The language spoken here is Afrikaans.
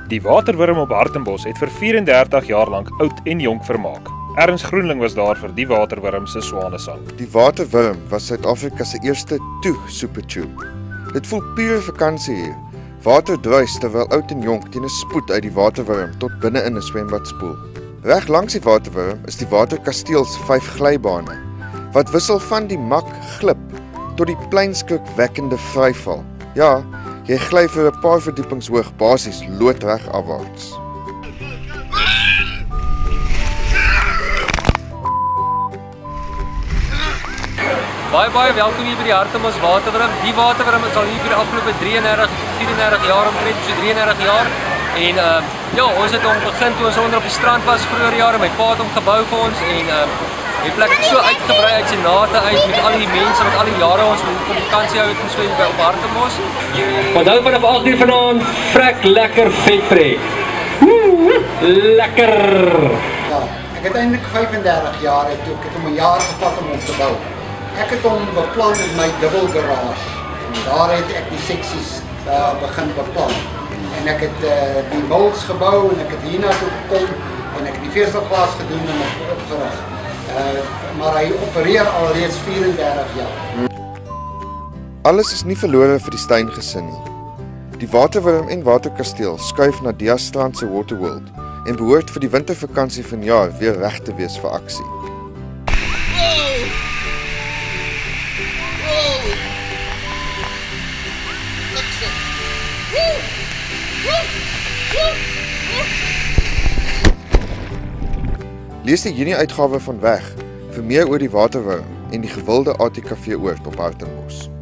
Die waterwurm op Hartenbos het vir 34 jaar lank oud en jonk vermaak. Ernst Groenling was daar vir die waterwurm se swanesang. Die waterwurm was Suid-Afrika se eerste supertube. Dit voel pure vakansie hier. Water druis terwyl oud en jonk teen 'n spoed uit die waterwurm tot binne in 'n swembad spoel. Reg langs die waterwurm is die Waterkasteel se 5 glybane, wat wissel van die mak glip tot die pleinskrikwekkende vryval. Ja, jy gly vir 'n paar verdiepings hoog basies loodreg afwaarts. Baie welkom hier by die Hartenbos waterwurm. Die waterwurm is al hier vir die afgelope 34 jaar omtrent, so 33 jaar. En ja, ons het hom begin toe ons onder op die strand was vroeër jare. My pa het hom gebou vir ons en die plek het so uitgebrei uit sy nate uit met al die mense wat al die jare ons op vakansie hou het en so by op Hartenbos. Onthou vanaf 8 uur vanaand vrek lekker vetpret. Lekker. Ja, ek het eintlik 35 jaar toe ek het hom 'n jaar gevat om hom te bou. Ek het hom beplan in my dubbel garage. En daar het ek die seksies begin beplan. En ek het die bulls gebou en ek het hiernatoe gekom en ek het die veselglas gedoen en opgerig. Maar hy opereer al reeds 34 jaar. Alles is nie verlore vir die Steyn gesin nie. Die waterwurm en waterkasteel skuif na Diastrand se Waterworld en behoort vir die wintervakansie vanjaar weer reg te wees vir aksie. Lees die Junie uitgawe van Weg vir meer oor die waterwurm en die gewilde ATKV oord op Hartenbos.